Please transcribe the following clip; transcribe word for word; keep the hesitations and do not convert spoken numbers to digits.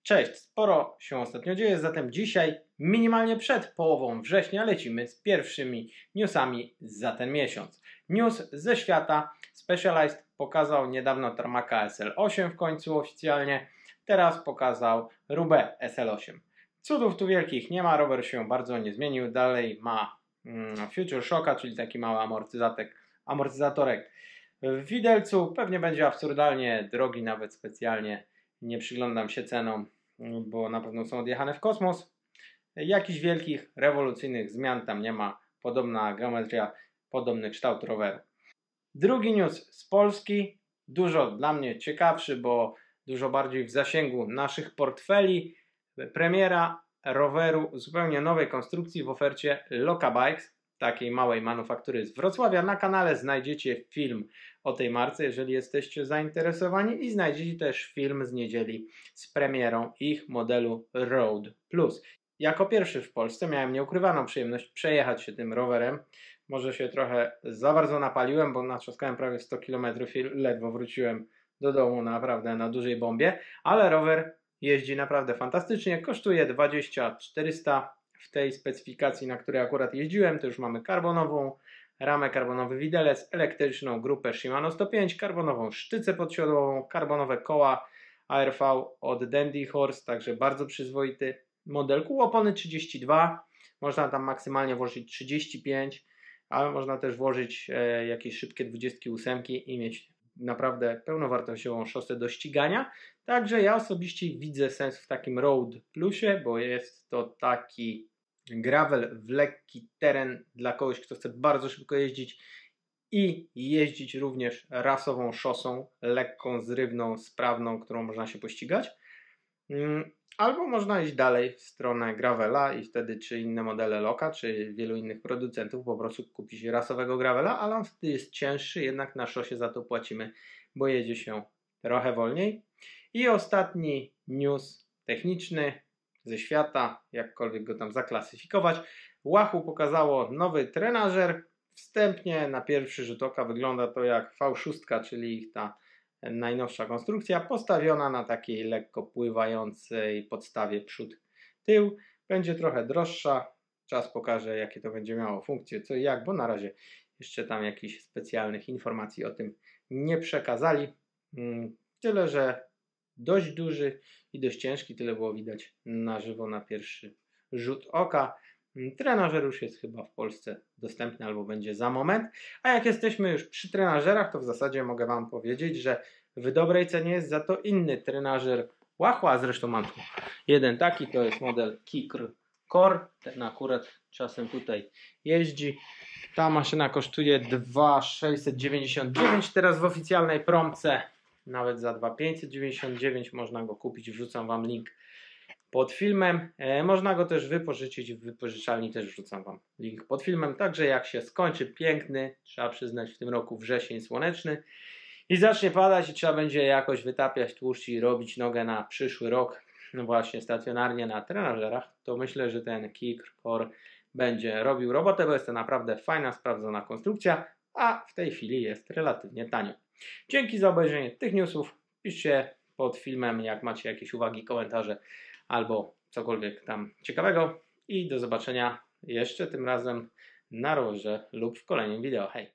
Cześć, sporo się ostatnio dzieje, zatem dzisiaj minimalnie przed połową września lecimy z pierwszymi newsami za ten miesiąc. News ze świata. Specialized pokazał niedawno Tarmaca S L osiem w końcu oficjalnie, teraz pokazał Roubaix S L osiem. Cudów tu wielkich nie ma, rower się bardzo nie zmienił, dalej ma mm, Future Shocka, czyli taki mały amortyzatek, amortyzatorek w widelcu, pewnie będzie absurdalnie drogi, nawet specjalnie nie przyglądam się cenom, bo na pewno są odjechane w kosmos. Jakichś wielkich, rewolucyjnych zmian tam nie ma. Podobna geometria, podobny kształt roweru. Drugi news z Polski, dużo dla mnie ciekawszy, bo dużo bardziej w zasięgu naszych portfeli. Premiera roweru zupełnie nowej konstrukcji w ofercie Loka Bikes, takiej małej manufaktury z Wrocławia. Na kanale znajdziecie film o tej marce, jeżeli jesteście zainteresowani, i znajdziecie też film z niedzieli z premierą ich modelu Road Plus. Jako pierwszy w Polsce miałem nieukrywaną przyjemność przejechać się tym rowerem. Może się trochę za bardzo napaliłem, bo natrzaskałem prawie sto kilometrów i ledwo wróciłem do domu naprawdę na dużej bombie, ale rower jeździ naprawdę fantastycznie, kosztuje dwadzieścia tysięcy czterysta. W tej specyfikacji, na której akurat jeździłem, to już mamy karbonową ramę, karbonowy widelec, elektryczną grupę Shimano sto pięć, karbonową sztycę podsiodłową, karbonowe koła A R V od Dandy Horse, także bardzo przyzwoity model. Kół opony trzydzieści dwa, można tam maksymalnie włożyć trzydzieści pięć, ale można też włożyć e, jakieś szybkie dwudziestki ósemki i mieć naprawdę pełnowartościową szosę do ścigania. Także ja osobiście widzę sens w takim Road Plusie, bo jest to taki gravel w lekki teren dla kogoś, kto chce bardzo szybko jeździć i jeździć również rasową szosą, lekką, zrywną, sprawną, którą można się pościgać. Albo można iść dalej w stronę gravela i wtedy czy inne modele Loka, czy wielu innych producentów po prostu kupić rasowego gravela, ale on wtedy jest cięższy, jednak na szosie za to płacimy, bo jedzie się trochę wolniej. I ostatni news techniczny ze świata, jakkolwiek go tam zaklasyfikować. Wahoo pokazało nowy trenażer. Wstępnie na pierwszy rzut oka wygląda to jak V sześć, czyli ich ta najnowsza konstrukcja, postawiona na takiej lekko pływającej podstawie przód-tył. Będzie trochę droższa. Czas pokaże, jakie to będzie miało funkcje, co i jak, bo na razie jeszcze tam jakichś specjalnych informacji o tym nie przekazali. Tyle, że dość duży i dość ciężki, tyle było widać na żywo na pierwszy rzut oka. Trenażer już jest chyba w Polsce dostępny albo będzie za moment. A jak jesteśmy już przy trenażerach, to w zasadzie mogę Wam powiedzieć, że w dobrej cenie jest za to inny trenażer Wahoo, a zresztą mam tu jeden taki, to jest model Kicr Core. Ten akurat czasem tutaj jeździ. Ta maszyna kosztuje dwa tysiące sześćset dziewięćdziesiąt dziewięć, teraz w oficjalnej promce nawet za dwa tysiące pięćset dziewięćdziesiąt dziewięć można go kupić, wrzucam Wam link pod filmem. E, można go też wypożyczyć w wypożyczalni, też wrzucam Wam link pod filmem. Także jak się skończy piękny, trzeba przyznać w tym roku wrzesień słoneczny i zacznie padać i trzeba będzie jakoś wytapiać tłuszcz i robić nogę na przyszły rok, no właśnie stacjonarnie na trenażerach, to myślę, że ten Kicr Core będzie robił robotę, bo jest to naprawdę fajna, sprawdzona konstrukcja, a w tej chwili jest relatywnie tanio. Dzięki za obejrzenie tych newsów. Piszcie pod filmem, jak macie jakieś uwagi, komentarze albo cokolwiek tam ciekawego i do zobaczenia jeszcze tym razem na rowerze lub w kolejnym wideo. Hej!